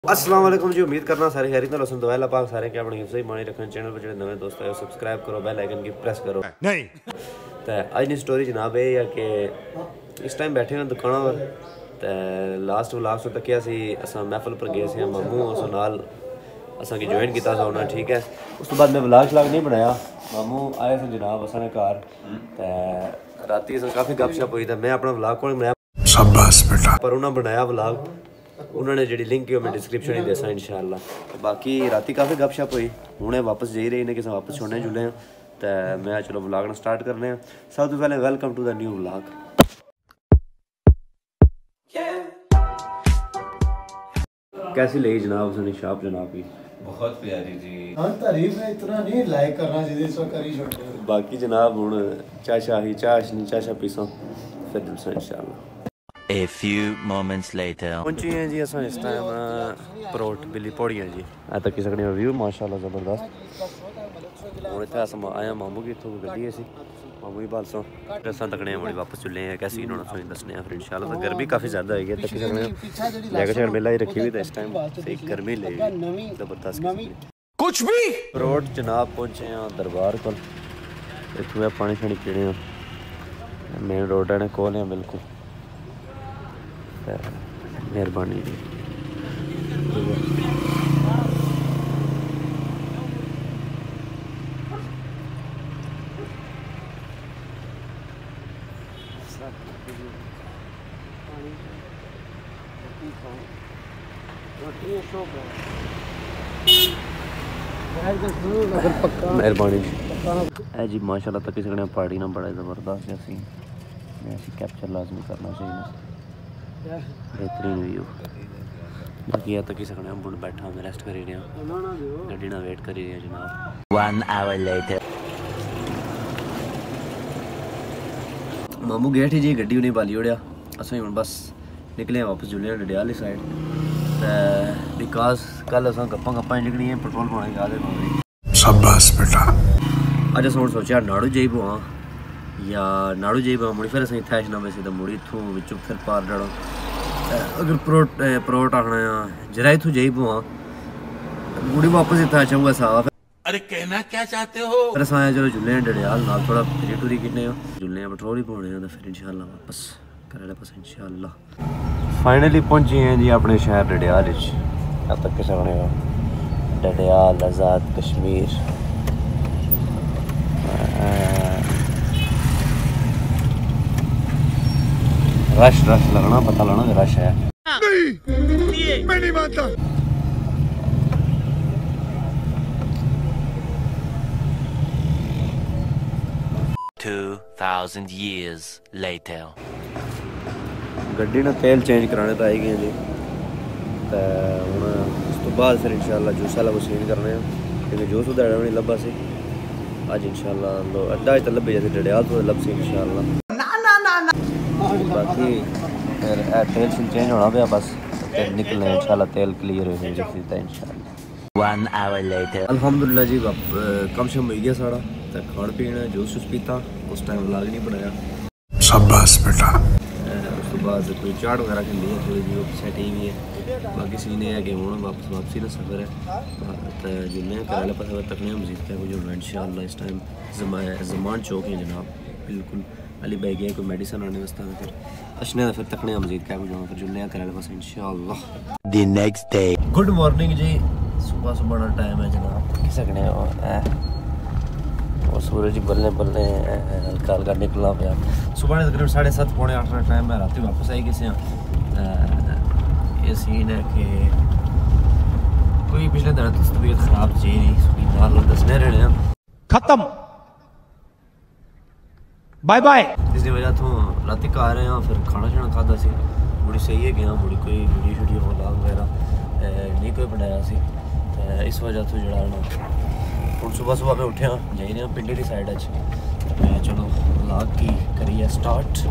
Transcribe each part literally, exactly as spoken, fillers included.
अस्सलाम वालेकुम जी, उम्मीद करना सारे खैरियत नाल दुआ अल्लाह पाक सारे क्या अपनी हिफ्ज़ मानी रखन। चैनल पर जो नवे दोस्त आए सब्सक्राइब करो, बेल आइकन की प्रेस करो। नहीं तो अज दी स्टोरी जनाब ये है कि इस टाइम बैठे हैं दुकान पर तो लास्ट व्लॉग तो तकिया सी असां महफिल पर गए थे मामू उस नाल असां की ज्वाइन किया था उन्हें, ठीक है। उस तो बाद मैं व्लॉग श्लॉग नहीं बनाया, मामू आए थे जनाब असां घर तो राती असां काफ़ी गपशप हुई तो मैं अपना व्लॉग कौन बनाया शाबाश बेटा, पर उन्हें बनाया व्लॉग उन्होंने जी लिंक की मैं डिस्क्रिप्शन ही देसा इंशाल्लाह। बाकी राती काफ़ी गपशप हुई, हूँ वापस जाई रही ने कि वापस छोड़ने जुले हैं तो मैं चलो व्लॉग ना स्टार्ट करने हैं। सब तो पहले welcome to the new vlog. कैसी लगी जनाब उसने शॉप जनाब की? बहुत प्यारी जी। हाँ तारीफ है, इतना नहीं लाइक करना जिदे सो करी छोड़। बाकी जनाब हूँ चाह शाही चाह नहीं चाह पीसा फिर दिलसा इंशाल्लाह। A few moments later. पहुंची हैं जी असां इस टाइम परोट बिल्ली पौड़ियां जी आ तक की सकने व्यू माशाल्लाह ज़बरदस्त। हूँ इतना अस आया मामू की इतों गड्डी असी मामू ही बालसों असां तकने मुड़ी वापस चुले हैं कैसी होना तुम दसने फिर इंशाल्लाह। तो गर्मी काफ़ी ज़्यादा है तक की सकने जैकेट शैकेट मेला ही रखी हुई था इस टाइम सही गर्मी ले ज़बरदस्त कुछ भी। परोट जनाब पहुंचे हैं दरबार को, इतों पानी शानी पीने मेन रोड है कोल है बिल्कुल। मेहरबानी जी। मेहरबानी है जी माशाल्लाह। तक सकने पार्टी ना बड़ा ज़बरदस्त है सीन, ऐसी कैप्चर लाजमी करना चाहिए, बेहतरीन व्यू। बाकी तक ही सकने हम बैठा मैं रेस्ट करी रहा गड्डी ना वेट करी रहा जनाब। One hour later. मामू गेट ही जी गड्डी उन्हें बाली उड़िया अस हम बस निकले वापस जुले डडियाल साइड बिकॉज कल अस गप्पा गप्पा निकली पेट्रोल पाने याद है शाबाश बेटा। अज अस सोचा नाड़ू जाई पवा या नाड़ू जाई पवा मुड़ी फिर अस इतना इतना वैसे तो मुड़ी इतों बिचों फिर पार डड़ो अगर परोट परोट आखना जरा इतों जाई पवा मुड़ी वापस इतना चाहूँगा साफ। अरे कहना क्या चाहते हो? फिर अस आए चलो जुले डडियाल नाल थोड़ा फिरी टूरी किन्ने जुले पेट्रोल ही पाने तो फिर इंशाल्लाह वापस घर पास इंशाल्लाह। फाइनली पहुंचे हैं जी अपने शहर डडियाल अब तक के सकने डडियाल आज़ाद कश्मीर। रश रश लगना पता लगना कि रश है। नहीं, मैं नहीं मानता। Two thousand years later. गड्डी ना तेल चेंज कराने तो आई गए जी तो हूँ उस तो बाद फिर इंशाल्लाह जूस वाला मशीन करने क्योंकि जूस उधर नहीं लब्भा सी अज इंशाल्लाह अड्डा तो लब्भे जैसे डडियाल तो लभ सी इंशाल्लाह। बाकी फिर तेल चेंज होना पाया बस फिर निकलने इंशाल्लाह तेल क्लियर हो जाए इंशाल्लाह। One hour later. अल्हम्दुलिल्लाह जी कम शम हो गया सारा तो खान पीना जूस जूस पीता उस टाइम व्लॉग नहीं बनाया शाबाश बेटा। उस तो बाद कोई चाट वगैरह के लिए थोड़ी जी सेटिंग भी है। बाकी सीन है कि हूँ वापस वापसी का सफ़र है तो जिन्हें कराले पास तकने मजीद क्या कुछ होना इंशाल्लाह। इस टाइम जमान चौक है जनाब बिल्कुल अली भाई गए कोई मेडिसिन आने वास्ते फिर अशने फिर तकने मजीद क्या कुछ होना फिर जुल्ले कराले पास इंशाल्लाह। The next day. Good morning जी, सुबह सुबह का टाइम है जनाब कि सकने और सूरज बल्ले बल्ले हल्का हल्का निकलना पाया। सुबह तकरीबन साढ़े सात पौने आठ का टाइम है, रात वापस आई किसी ये सीन है कि कोई पिछले दिन तो तबीयत खराब जी नहीं दसने रहने खत्म बाय बाय जिसकी वजह तो रात घर रहे हैं फिर खाना शाना खादा सी मुड़ी सही है गया मुड़ी कोई वीडियो शीडियो व्लॉग वगैरह नहीं कोई बनाया सी तो इस वजह तो जड़ा हूँ सुबह सुबह मैं उठा जाई रहा पिंडी की साइड अच मैं चलो व्लॉग की करिए स्टार्ट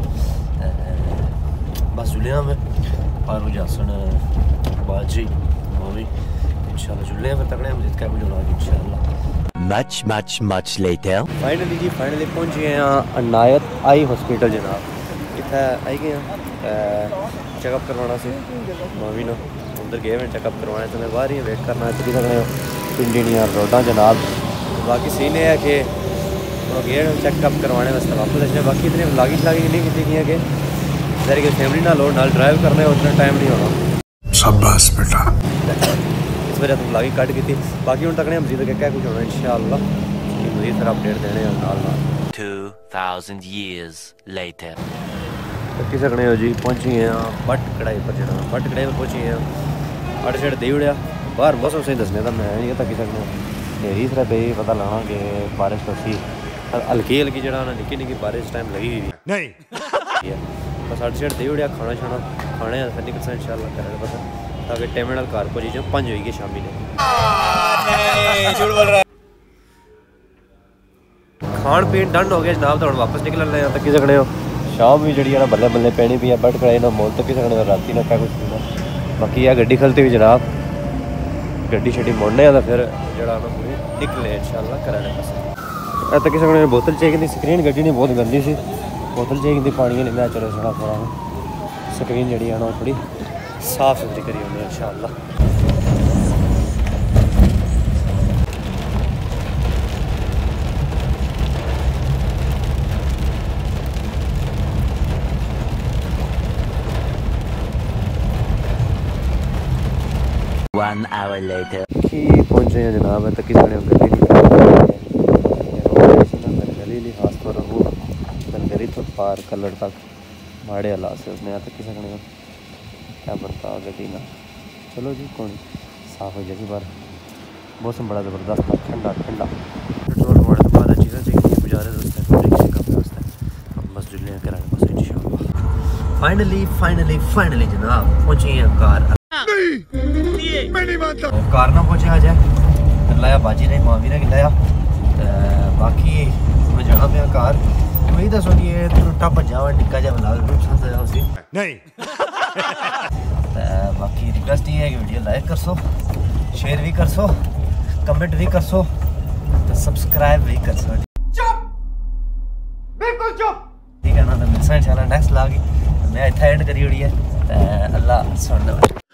बस जुलिया मैं और जासन बाजी मम्मी इंशाल्लाह जुले फिर तकड़े मजीद क्या कुछ होना इंशाल्लाह। Much, much, much later. Finally जी फाइनली पहुंच गए हैं अनायत आई हॉस्पिटल जनाब। इतना आई गए चेकअप करवाना से मावी ना उधर गए हुए चेकअप करवाने तो मैं बाहर ही वेट करना चली सकते पिंडियां रोडा जनाब। बाकी सीन है कि गए चेकअप करवाने वास्ते वापस अच्छे बाकी इतनी लागी शलागी नहीं की गई कि जरा कि फैमिली ना लो नाल ड्राइव करने उतना टाइम नहीं होना। शाबाश बेटा। इस वजह तो लागी कट की थी। बाकी हूँ तकने मजीद क्या कुछ होना इंशाअल्लाह मजीद फिर अपडेट देने नाल नाल। Two thousand years later. तक्की सकने हो जी पहुँची हैं बट कढ़ाई पर चढ़ा बट कढ़ाई पर पहुँची हैं अड़ छड़ दे उड़िया बाहर मौसम सही दसने का मैं नहीं तक्की सकने नेरी तरह पे पता लाना कि बारिश तो सी हल्की हल्की जरा ना निक्की निक्की बारिश टाइम लगी हुई नहीं बस अड़ छड़ दे उड़िया खाना शाना खाने फिर निकल सा इंशाअल्लाह करें बस ताकि टाइम नाल घर पहुँची जाओ पंज होगी शामी ने खान पीन डन हो गया जनाब तो हम वापस निकल रहे हैं तक्की सकने हो शाम भी जी बल्ले बल्ले पैनी पी है बट कढ़ाई ना मोल तक सकने राती ना क्या कुछ बाकी यह गड्डी खलती हुई जनाब गड्डी छड्डी मोड़ने तो फिर जरा पूरी निकले इंशाअल्लाह कराने पास तक सकने बोतल चाहिए थी स्क्रीन गड्डी नहीं बहुत गंदी सी बोतल चाहिए थी पानी नहीं मैं चलो थोड़ा थोड़ा स्क्रीन जी है थोड़ी साफ सुथरी करी होनी इंशाअल्लाह। One hour later. कि पहुँचे हैं जनाब तक किसी ने गली गली ली खास तौर पर वो गली तो पार कलर तक माड़े हालात से उसने यहाँ तक किसी ने क्या बनता गड्डी ना चलो जी कौन साफ हो जाएगी बार मौसम बड़ा ज़बरदस्त था ठंडा ठंडा पेट्रोल पवाने तो बाद चीज़ें चाहिए गुजारे दोस्त हम बस जुल्ले कराने बस इंशाअल्लाह। फाइनली फाइनली फाइनली जनाब पहुँची हैं कार मैं नहीं मानता कार ना पहुंचे आ जाए लाया बाजी ने मामी ने लाया बाकी मैं जाना पे कार वही दसो कि ये टुटा भजा हुआ निक्का जा बना पसंद आया उसी नहीं बाकी रिक्वेस्ट ये है कि वीडियो लाइक कर सो शेयर भी कर सो कमेंट भी कर सो तो सब्सक्राइब भी कर सो चुप बिल्कुल चुप ठीक है ना तो मिलसा इंशाल्लाह नेक्स्ट लागी मैं इतना एंड करी हुई है अल्लाह सुन